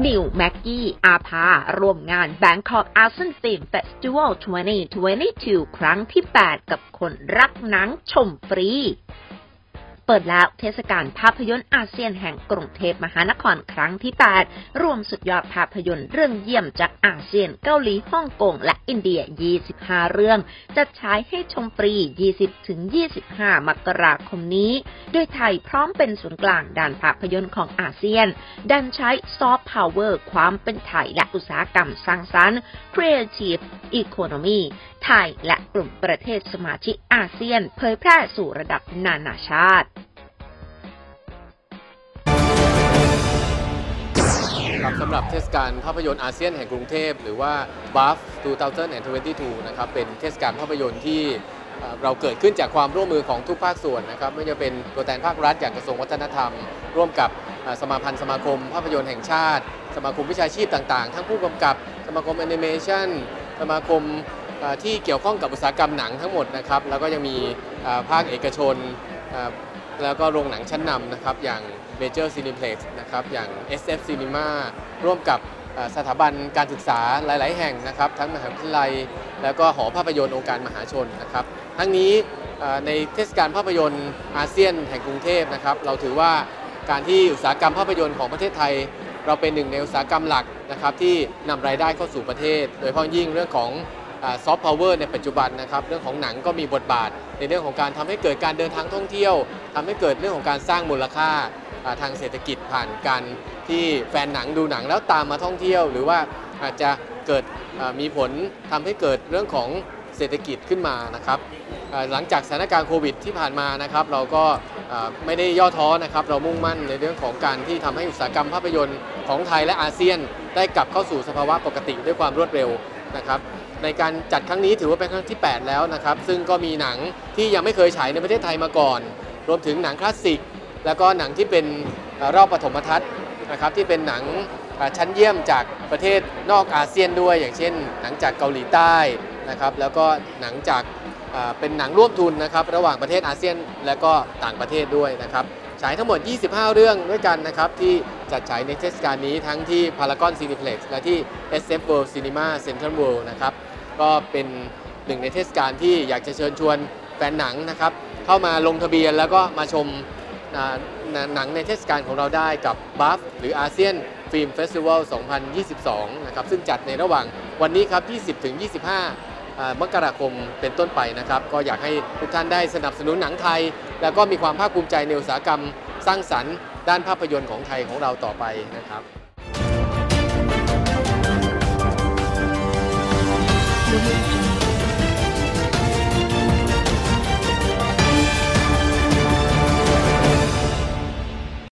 นิวแม็กกี้อาภาร่วมงาน Bangkok ASEAN Film Festival 2022 ครั้งที่ 8 กับคนรักหนังชมฟรีเปิดแล้วเทศกาลภาพยนตร์อาเซียนแห่งกรุงเทพมหานครครั้งที่ 8 รวมสุดยอดภาพยนตร์เรื่องเยี่ยมจากอาเซียนเกาหลีฮ่องกงและอินเดีย 25 เรื่องจัดฉายให้ชมฟรี 20-25 มกราคมนี้โดยไทยพร้อมเป็นศูนย์กลางด้านภาพยนตร์ของอาเซียนดันใช้ซอฟต์พาวเวอร์ความเป็นไทยและอุตสาหกรรมสร้างสรรค์ Creative Economy ไทยและกลุ่มประเทศสมาชิกอาเซียนเผยแพร่สู่ระดับนานาชาติสำหรับเทศกาลภาพยนตร์อาเซียนแห่งกรุงเทพหรือว่า BAF 2022 นะครับเป็นเทศกาลภาพยนตร์ที่เราเกิดขึ้นจากความร่วมมือของทุกภาคส่วนนะครับไม่ว่าจะเป็นตัวแทนภาครัฐอย่างกระทรวงวัฒนธรรมร่วมกับสมาพันธ์สมาคมภาพยนตร์แห่งชาติสมาคมวิชาชีพต่างๆทั้งผู้กำกับสมาคมแอนิเมชันสมาคมที่เกี่ยวข้องกับอุตสาหกรรมหนังทั้งหมดนะครับแล้วก็ยังมีภาคเอกชนแล้วก็โรงหนังชั้นนำนะครับอย่าง Major Cineplex นะครับอย่าง SF Cinema ร่วมกับสถาบันการศึกษาหลายๆแห่งนะครับทั้งมหาวิทยาลัยแล้วก็หอภาพยนตร์องค์การมหาชนนะครับทั้งนี้ในเทศกาลภาพยนตร์อาเซียนแห่งกรุงเทพนะครับเราถือว่าการที่อุตสาหกรรมภาพยนตร์ของประเทศไทยเราเป็นหนึ่งในอุตสาหกรรมหลักนะครับที่นำรายได้เข้าสู่ประเทศโดยเฉพาะยิ่งเรื่องของซอฟต์พาวเวอร์ในปัจจุบันนะครับเรื่องของหนังก็มีบทบาทในเรื่องของการทำให้เกิดการเดินทางท่องเที่ยวทำให้เกิดเรื่องของการสร้างมูลค่าทางเศรษฐกิจผ่านการที่แฟนหนังดูหนังแล้วตามมาท่องเที่ยวหรือว่าอาจจะเกิดมีผลทำให้เกิดเรื่องของเศรษฐกิจขึ้นมานะครับหลังจากสถานการณ์โควิดที่ผ่านมานะครับเราก็ไม่ได้ย่อท้อนะครับเรามุ่งมั่นในเรื่องของการที่ทำให้อุตสาหกรรมภาพยนตร์ของไทยและอาเซียนได้กลับเข้าสู่สภาวะปกติด้วยความรวดเร็วนะครับในการจัดครั้งนี้ถือว่าเป็นครั้งที่ 8 แล้วนะครับซึ่งก็มีหนังที่ยังไม่เคยฉายในประเทศไทยมาก่อนรวมถึงหนังคลาสสิกแล้วก็หนังที่เป็นรอบปฐมทัศน์นะครับที่เป็นหนังชั้นเยี่ยมจากประเทศนอกอาเซียนด้วยอย่างเช่นหนังจากเกาหลีใต้นะครับแล้วก็หนังจากเป็นหนังร่วมทุนนะครับระหว่างประเทศอาเซียนและก็ต่างประเทศด้วยนะครับฉายทั้งหมด 25 เรื่องด้วยกันนะครับที่จัดฉายในเทศกาลนี้ทั้งที่ Paragon Cineplex และที่ SF World Cinema Central World นะครับก็เป็นหนึ่งในเทศกาลที่อยากจะเชิญชวนแฟนหนังนะครับเข้ามาลงทะเบียนแล้วก็มาชมหนังในเทศกาลของเราได้กับ BAF หรืออาเซียนฟิล์มเฟสติวัล 2022 นะครับซึ่งจัดในระหว่างวันนี้ครับ 20-25 มกราคมเป็นต้นไปนะครับก็อยากให้ทุกท่านได้สนับสนุนหนังไทยแล้วก็มีความภาคภูมิใจในอุตสาหกรรมสร้างสรรค์ด้านภาพยนตร์ของไทยของเราต่อไปนะครับ